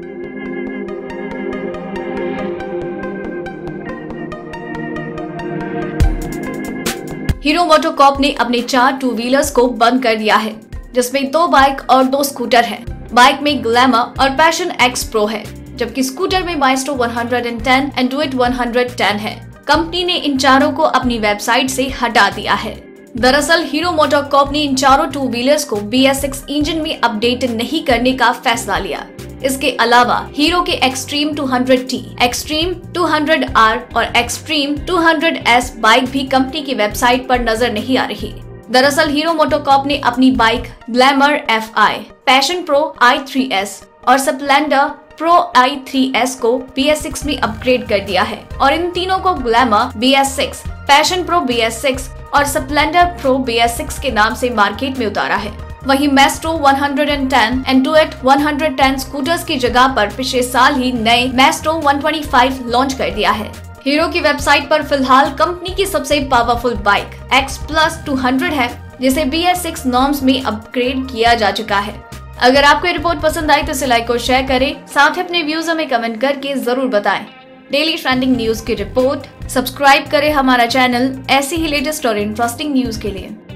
Hero MotoCorp ने अपने 4 two wheelers को बंद कर दिया है, जिसमें 2 बाइक और 2 स्कूटर हैं। बाइक में ग्लैमर और पैशन XPro है, जबकि स्कूटर में माइस्ट्रो 110 एंड डुएट 110 है। कंपनी ने इन चारों को अपनी वेबसाइट से हटा दिया है। दरअसल हीरो मोटोकॉर्प ने इन चारों टू व्हीलर्स को BS6 इंजन में अपडेट नहीं करने का फैसला लिया। इसके अलावा हीरो के एक्सट्रीम 200T, एक्सट्रीम 200R और एक्सट्रीम 200S बाइक भी कंपनी की वेबसाइट पर नजर नहीं आ रही। दरअसल हीरो मोटोकॉर्प ने अपनी bike Glamour FI, Passion Pro i3S और स्प्लेंडर प्रो i3S को BS6 में अपग्रेड कर दिया है और इन तीनों को glamour BS6, passion pro BS6 और स्प्लेंडर प्रो BS6 के नाम से मार्केट में उतारा है। वहीं मैस्ट्रो 110 एंड डुएट 110 स्कूटर्स की जगह पर पिछले साल ही नए मैस्ट्रो 125 लॉन्च कर दिया है। हीरो की वेबसाइट पर फिलहाल कंपनी की सबसे पावरफुल बाइक X+200 है, जिसे BS6 नॉर्म्स में अपग्रेड किया जा चुका है। अगर आपको ये रिपोर्ट पसंद आई तो इसे लाइक और शेयर करें, साथ ही अपने व्यूज हमें कमेंट करके जरूर बताएं। डेली ट्रेंडिंग न्यूज की रिपोर्ट सब्सक्राइब करें हमारा चैनल ऐसी ही लेटेस्ट और इंटरेस्टिंग न्यूज के लिए।